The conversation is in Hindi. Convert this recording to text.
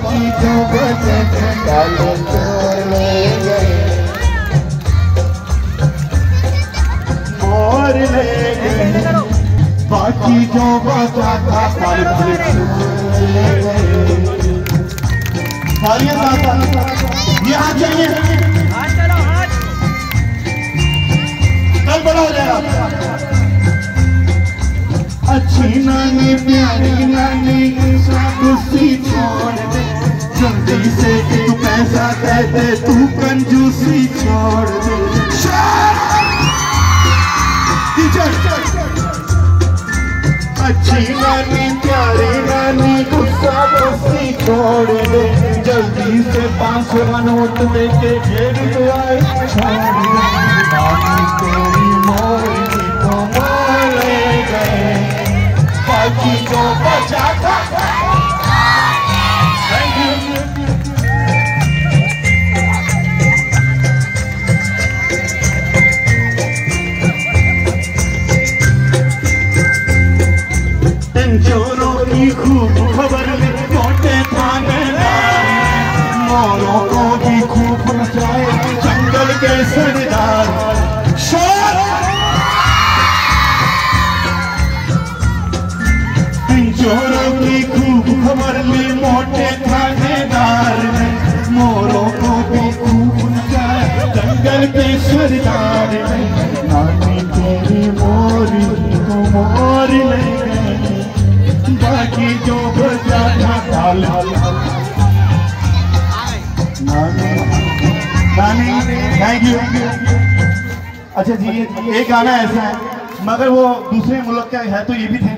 बाकी जो बचे थे डाले चले गए, और ले गए बाकी जो बचा था सारे चले गए। सारियां साथ ये हाथ चाहिए, कल बड़ा हो जाएगा। अच्छी नानी प्यारी नानी गुस्सी छोड़ दे, जल्दी से तू पैसा दे दे, तू कंजूसी छोड़ दे। अच्छी नानी प्यारी नानी गुस्सा गुस्सी छोड़ दे, जल्दी से 500 का नोट लेके जेब में आए छोड़ दे। नानी तेरी मोरी को मोर ले गए, बाकी जो बचा था। Thank you. चोरों की खूब खबर में मोटे थानेदार, मोरों को भी खूब मचाए जंगल के सरदार। चोरों की खूब खबर में मोटे थानेदार, मोरों को भी खूब मचाए जंगल के सरदार। नानी तेरी मोरी को मोर ले गए, बाकी जो बचा था डाल। नानी थैंक यू। अच्छा जी, एक गाना ऐसा है मगर वो दूसरे मुल्क का है तो ये भी थे।